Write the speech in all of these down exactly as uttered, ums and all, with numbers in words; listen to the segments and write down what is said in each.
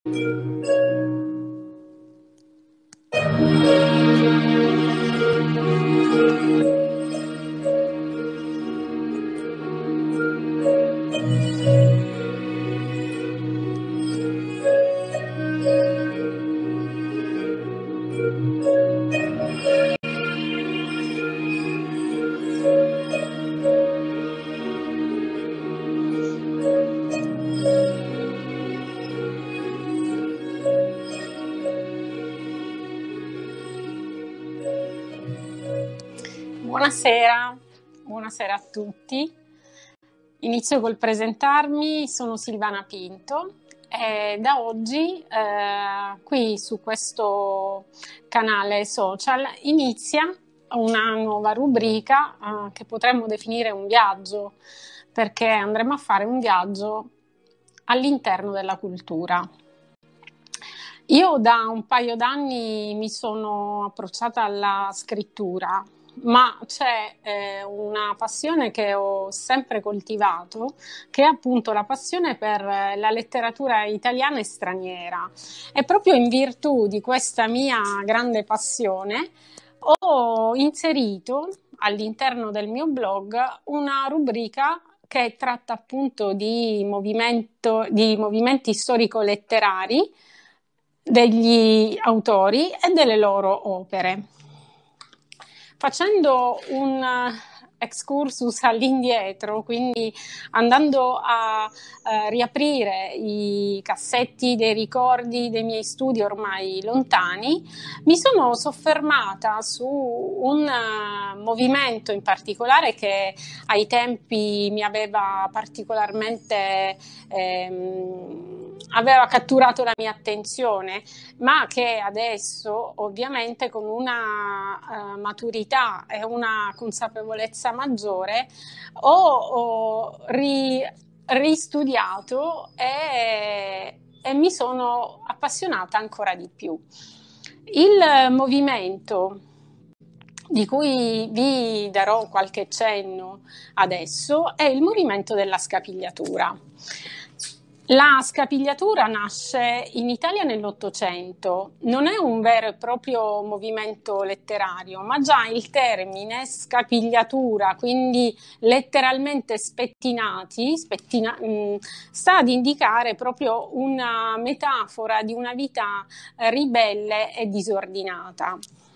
Buonasera, buonasera a tutti. Inizio col presentarmi, sono Silvana Pinto e da oggi eh, qui su questo canale social inizia una nuova rubrica eh, che potremmo definire un viaggio, perché andremo a fare un viaggio all'interno della cultura. Io da un paio d'anni mi sono approcciata alla scrittura, ma c'è eh, una passione che ho sempre coltivato, che è appunto la passione per la letteratura italiana e straniera. E proprio in virtù di questa mia grande passione ho inserito all'interno del mio blog una rubrica che tratta appunto di, movimento, di movimenti storico-letterari degli autori e delle loro opere. Facendo un excursus all'indietro, quindi andando a eh, riaprire i cassetti dei ricordi dei miei studi ormai lontani, mi sono soffermata su un uh, movimento in particolare che ai tempi mi aveva particolarmente ehm, aveva catturato la mia attenzione, ma che adesso ovviamente con una uh, maturità e una consapevolezza maggiore ho, ho ri, ristudiato e, e mi sono appassionata ancora di più. Il movimento di cui vi darò qualche cenno adesso è il movimento della scapigliatura. La scapigliatura nasce in Italia nell'Ottocento, non è un vero e proprio movimento letterario, ma già il termine scapigliatura, quindi letteralmente spettinati, spettina, mh, sta ad indicare proprio una metafora di una vita ribelle e disordinata.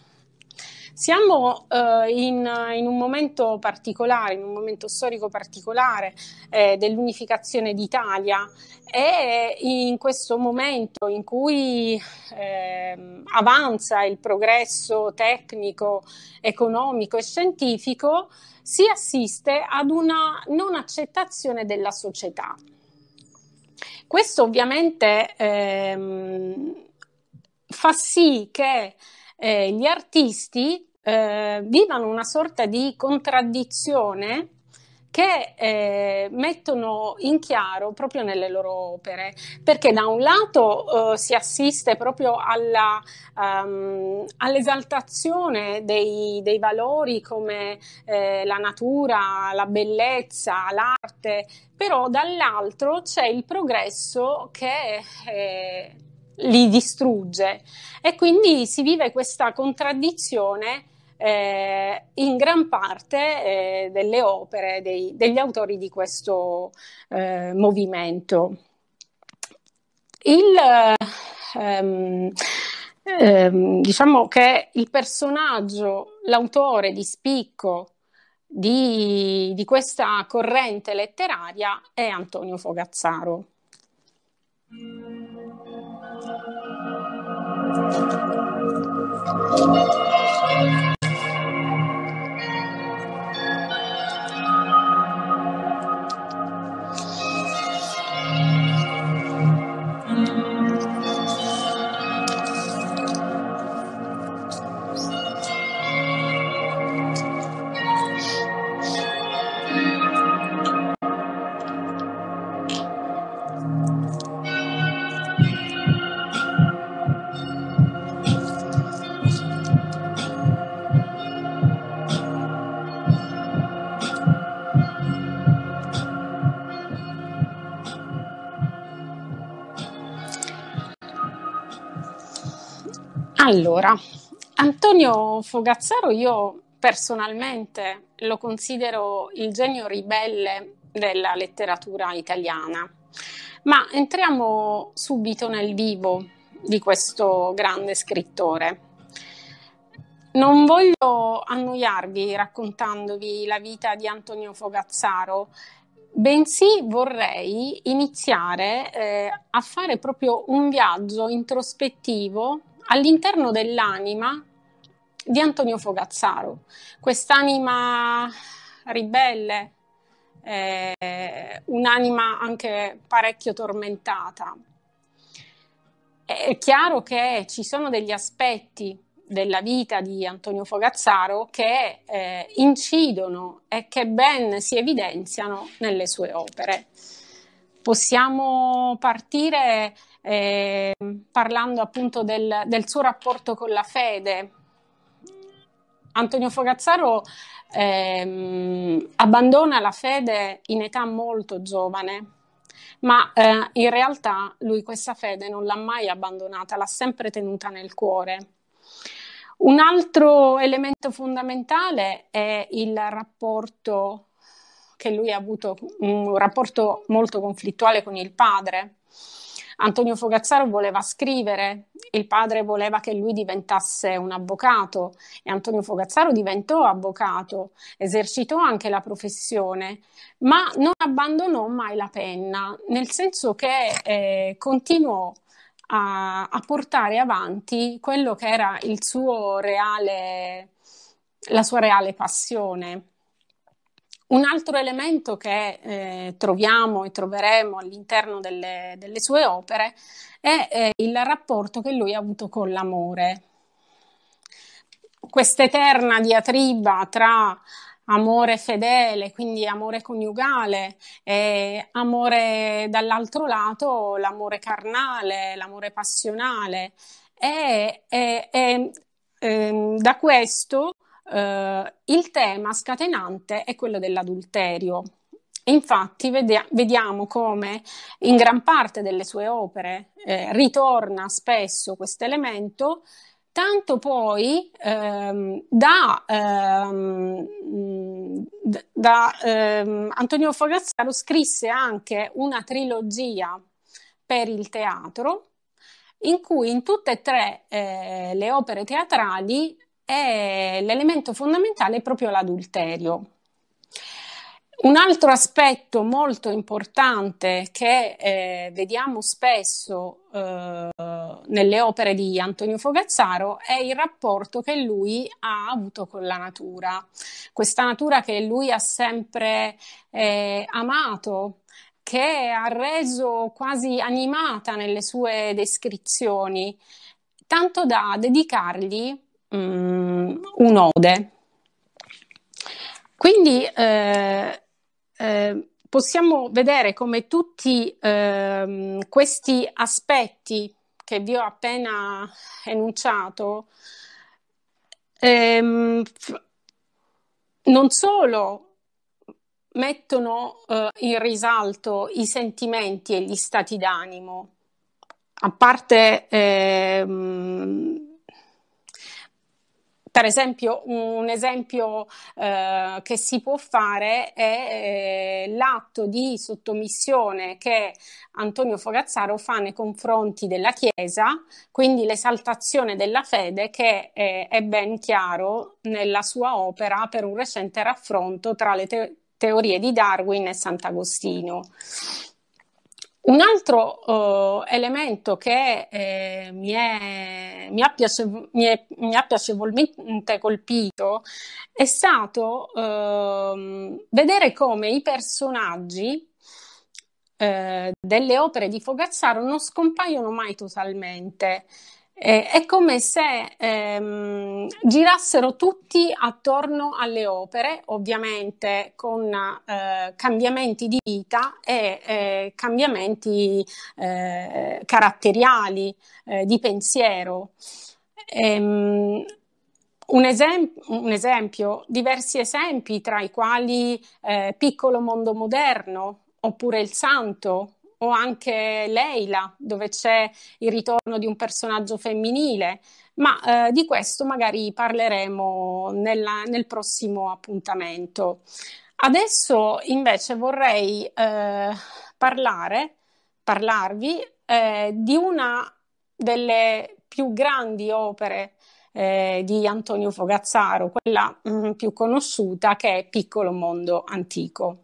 Siamo eh, in, in un momento particolare, in un momento storico particolare eh, dell'unificazione d'Italia e in questo momento in cui eh, avanza il progresso tecnico, economico e scientifico, si assiste ad una non accettazione della società. Questo ovviamente ehm, fa sì che eh, gli artisti eh, vivano una sorta di contraddizione che eh, mettono in chiaro proprio nelle loro opere, perché da un lato eh, si assiste proprio alla, um, all'esaltazione dei, dei valori come eh, la natura, la bellezza, l'arte, però dall'altro c'è il progresso che eh, li distrugge e quindi si vive questa contraddizione eh, in gran parte eh, delle opere dei, degli autori di questo eh, movimento. Il, ehm, ehm, diciamo che il personaggio, l'autore di spicco di, di questa corrente letteraria è Antonio Fogazzaro. Allora, Antonio Fogazzaro io personalmente lo considero il genio ribelle della letteratura italiana, ma entriamo subito nel vivo di questo grande scrittore. Non voglio annoiarvi raccontandovi la vita di Antonio Fogazzaro, bensì vorrei iniziare eh, a fare proprio un viaggio introspettivo all'interno dell'anima di Antonio Fogazzaro, quest'anima ribelle, eh, un'anima anche parecchio tormentata. È chiaro che ci sono degli aspetti della vita di Antonio Fogazzaro che eh, incidono e che ben si evidenziano nelle sue opere. Possiamo partire eh, parlando appunto del, del suo rapporto con la fede. Antonio Fogazzaro eh, abbandona la fede in età molto giovane, ma eh, in realtà lui questa fede non l'ha mai abbandonata, l'ha sempre tenuta nel cuore. Un altro elemento fondamentale è il rapporto che lui ha avuto, un rapporto molto conflittuale con il padre. Antonio Fogazzaro voleva scrivere, il padre voleva che lui diventasse un avvocato e Antonio Fogazzaro diventò avvocato, esercitò anche la professione, ma non abbandonò mai la penna, nel senso che eh, continuò A, a portare avanti quello che era il suo reale, la sua reale passione. Un altro elemento che eh, troviamo e troveremo all'interno delle, delle sue opere è eh, il rapporto che lui ha avuto con l'amore. Quest'eterna diatriba tra amore fedele, quindi amore coniugale, e amore dall'altro lato, l'amore carnale, l'amore passionale. E, e, e ehm, da questo eh, il tema scatenante è quello dell'adulterio. Infatti vede- vediamo come in gran parte delle sue opere eh, ritorna spesso questo elemento, tanto poi ehm, da, ehm, da ehm, Antonio Fogazzaro scrisse anche una trilogia per il teatro, in cui in tutte e tre eh, le opere teatrali è l'elemento fondamentale è proprio l'adulterio. Un altro aspetto molto importante che eh, vediamo spesso eh, nelle opere di Antonio Fogazzaro è il rapporto che lui ha avuto con la natura, questa natura che lui ha sempre eh, amato, che ha reso quasi animata nelle sue descrizioni, tanto da dedicargli um, un'ode. Quindi eh, eh, possiamo vedere come tutti eh, questi aspetti che vi ho appena enunciato ehm, non solo mettono eh, in risalto i sentimenti e gli stati d'animo, a parte ehm, per esempio, un esempio eh, che si può fare è eh, l'atto di sottomissione che Antonio Fogazzaro fa nei confronti della Chiesa, quindi l'esaltazione della fede che eh, è ben chiaro nella sua opera per un recente raffronto tra le te- teorie di Darwin e Sant'Agostino. Un altro uh, elemento che eh, mi, è, mi, ha piace, mi, è, mi ha piacevolmente colpito è stato uh, vedere come i personaggi uh, delle opere di Fogazzaro non scompaiono mai totalmente. Eh, è come se ehm, girassero tutti attorno alle opere, ovviamente con eh, cambiamenti di vita e eh, cambiamenti eh, caratteriali, eh, di pensiero. Ehm, un, esem- un esempio, diversi esempi, tra i quali eh, Piccolo mondo moderno, oppure Il santo, o anche Leila, dove c'è il ritorno di un personaggio femminile, ma eh, di questo magari parleremo nella- nel prossimo appuntamento. Adesso invece vorrei eh, parlare, parlarvi eh, di una delle più grandi opere eh, di Antonio Fogazzaro, quella mm, più conosciuta, che è Piccolo mondo antico.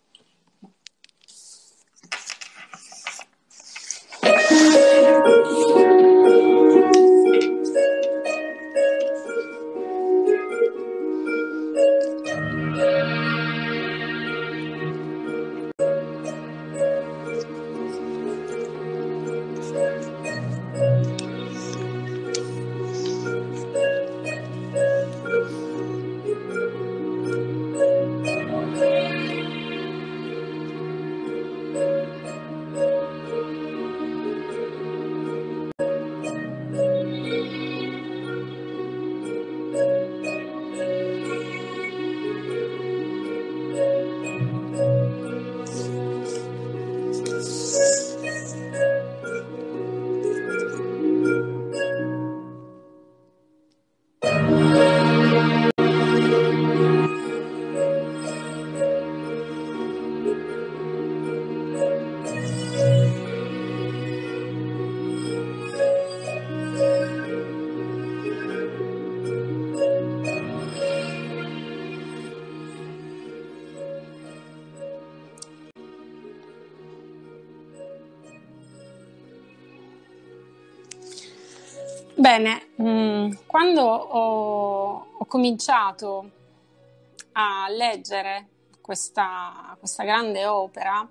Bene, mm, quando ho, ho cominciato a leggere questa, questa grande opera,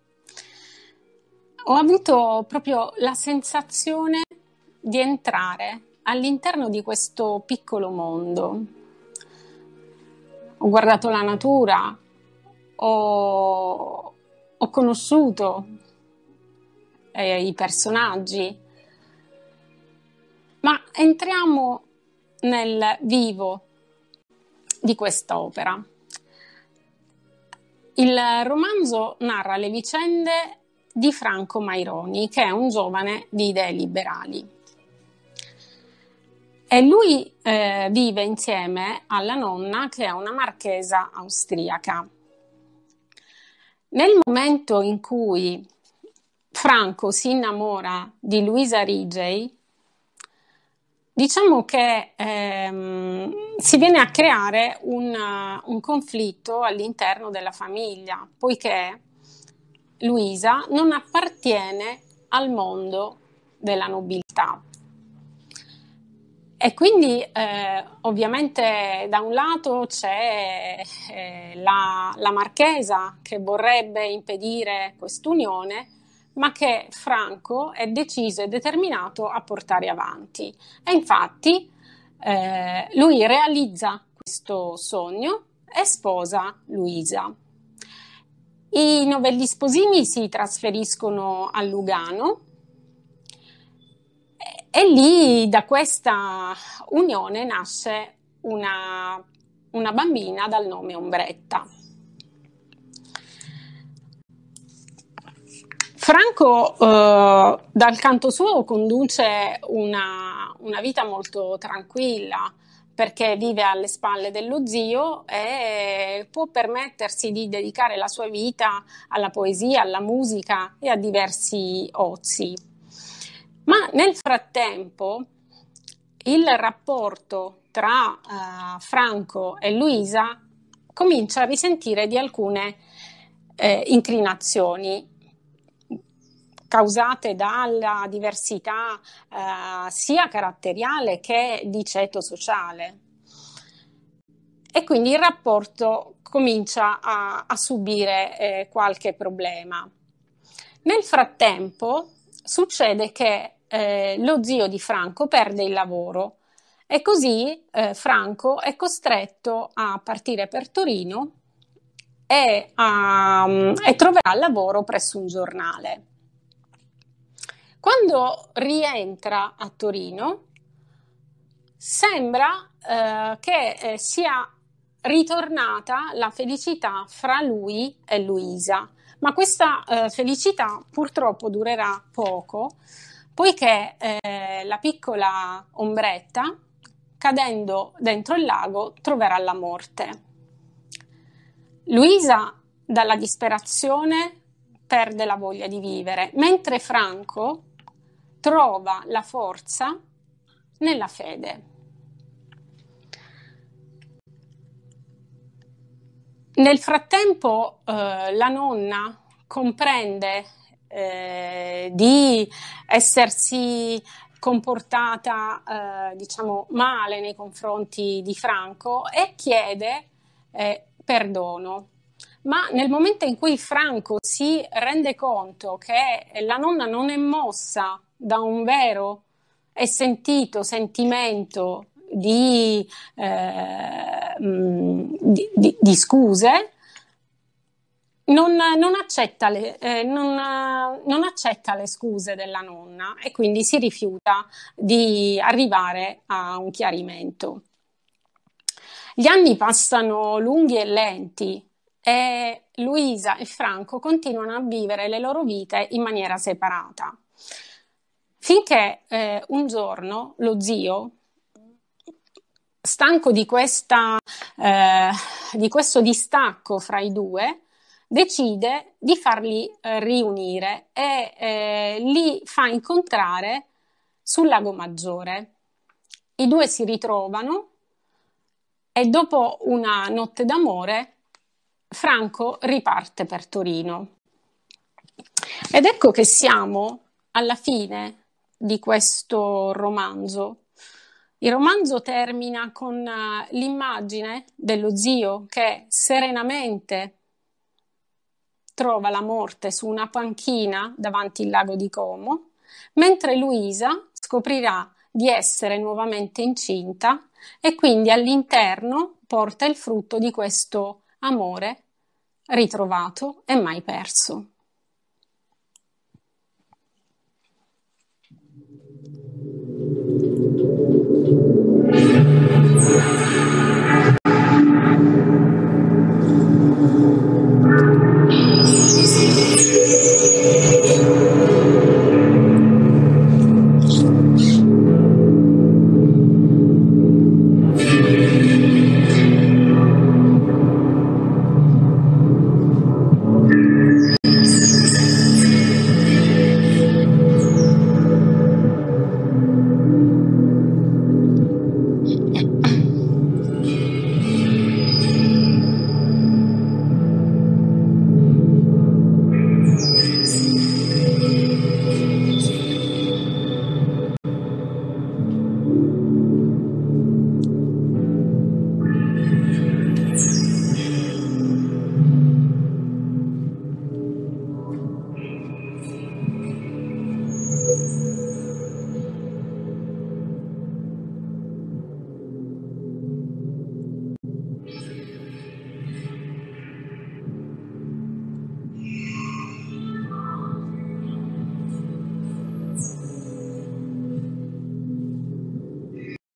ho avuto proprio la sensazione di entrare all'interno di questo piccolo mondo. Ho guardato la natura, ho, ho conosciuto eh, i personaggi, ma entriamo nel vivo di quest'opera. Il romanzo narra le vicende di Franco Maironi, che è un giovane di idee liberali. E lui eh, vive insieme alla nonna, che è una marchesa austriaca. Nel momento in cui Franco si innamora di Luisa Rigey, diciamo che ehm, si viene a creare un, un conflitto all'interno della famiglia, poiché Luisa non appartiene al mondo della nobiltà. E quindi eh, ovviamente da un lato c'è eh, la, la marchesa che vorrebbe impedire quest'unione, ma che Franco è deciso e determinato a portare avanti. E infatti eh, lui realizza questo sogno e sposa Luisa. I novelli sposini si trasferiscono a Lugano e lì da questa unione nasce una, una bambina dal nome Ombretta. Franco eh, dal canto suo conduce una, una vita molto tranquilla, perché vive alle spalle dello zio e può permettersi di dedicare la sua vita alla poesia, alla musica e a diversi ozi. Ma nel frattempo il rapporto tra uh, Franco e Luisa comincia a risentire di alcune eh, inclinazioni causate dalla diversità eh, sia caratteriale che di ceto sociale. E quindi il rapporto comincia a, a subire eh, qualche problema. Nel frattempo succede che eh, lo zio di Franco perde il lavoro e così eh, Franco è costretto a partire per Torino e, a, e troverà lavoro presso un giornale. Quando rientra a Torino sembra eh, che eh, sia ritornata la felicità fra lui e Luisa, Ma questa eh, felicità purtroppo durerà poco, poiché eh, la piccola ombretta, cadendo dentro il lago, troverà la morte. Luisa, dalla disperazione, perde la voglia di vivere, mentre Franco trova la forza nella fede. Nel frattempo eh, la nonna comprende eh, di essersi comportata eh, diciamo male nei confronti di Franco e chiede eh, perdono. Ma nel momento in cui Franco si rende conto che la nonna non è mossa da un vero e sentito sentimento di, eh, di, di, di scuse, non, non, accetta le, eh, non, non accetta le scuse della nonna e quindi si rifiuta di arrivare a un chiarimento. Gli anni passano lunghi e lenti e Luisa e Franco continuano a vivere le loro vite in maniera separata. Finché eh, un giorno lo zio, stanco di, questa, eh, di questo distacco fra i due, decide di farli eh, riunire e eh, li fa incontrare sul Lago Maggiore. I due si ritrovano e dopo una notte d'amore Franco riparte per Torino. Ed ecco che siamo alla fine di questo romanzo. Il romanzo termina con uh, l'immagine dello zio che serenamente trova la morte su una panchina davanti al lago di Como, mentre Luisa scoprirà di essere nuovamente incinta e quindi all'interno porta il frutto di questo amore ritrovato e mai perso.